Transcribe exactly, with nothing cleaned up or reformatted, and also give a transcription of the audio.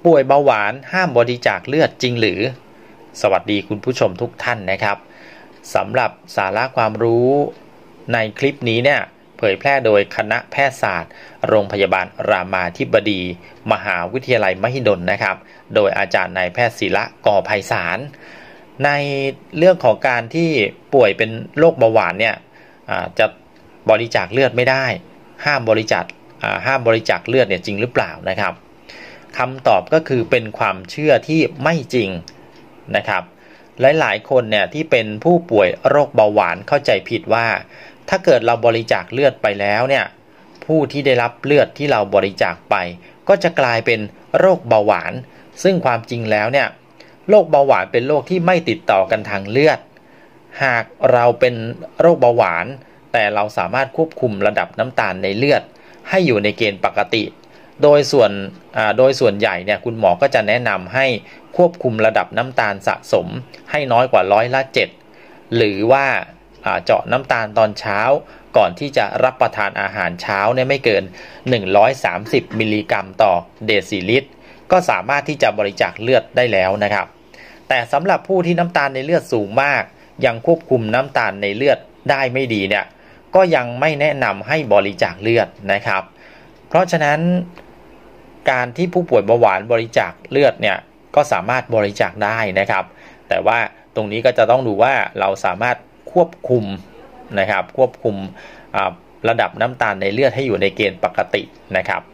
ป่วยเบาหวานห้ามบริจาคเลือดจริงหรือสวัสดีคุณผู้ชมทุกท่านนะครับสำหรับสาระความรู้ในคลิปนี้เนี่ยเผยแพร่โดยคณะแพทยศาสตร์โรงพยาบาลรามาธิบดีมหาวิทยาลัยมหิดลนะครับโดยอาจารย์นายแพทย์ศิระกอไพศาลในเรื่องของการที่ป่วยเป็นโรคเบาหวานเนี่ยจะบริจาคเลือดไม่ได้ห้ามบริจาคห้ามบริจาคเลือดเนี่ยจริงหรือเปล่านะครับคำตอบก็คือเป็นความเชื่อที่ไม่จริงนะครับหลายๆคนเนี่ยที่เป็นผู้ป่วยโรคเบาหวานเข้าใจผิดว่าถ้าเกิดเราบริจาคเลือดไปแล้วเนี่ยผู้ที่ได้รับเลือดที่เราบริจาคไปก็จะกลายเป็นโรคเบาหวานซึ่งความจริงแล้วเนี่ยโรคเบาหวานเป็นโรคที่ไม่ติดต่อกันทางเลือดหากเราเป็นโรคเบาหวานแต่เราสามารถควบคุมระดับน้ำตาลในเลือดให้อยู่ในเกณฑ์ปกติโดยส่วนโดยส่วนใหญ่เนี่ยคุณหมอก็จะแนะนำให้ควบคุมระดับน้ำตาลสะสมให้น้อยกว่าร้อยละเจ็ดหรือว่าเจาะน้ำตาลตอนเช้าก่อนที่จะรับประทานอาหารเช้าเนี่ยไม่เกินหนึ่งร้อยสามสิบมิลลิกรัมต่อเดซิลิตรก็สามารถที่จะบริจาคเลือดได้แล้วนะครับแต่สำหรับผู้ที่น้ำตาลในเลือดสูงมากยังควบคุมน้ำตาลในเลือดได้ไม่ดีเนี่ยก็ยังไม่แนะนำให้บริจาคเลือดนะครับเพราะฉะนั้นการที่ผู้ป่วยเบาหวานบริจาคเลือดเนี่ยก็สามารถบริจาคได้นะครับแต่ว่าตรงนี้ก็จะต้องดูว่าเราสามารถควบคุมนะครับควบคุมระดับน้ำตาลในเลือดให้อยู่ในเกณฑ์ปกตินะครับ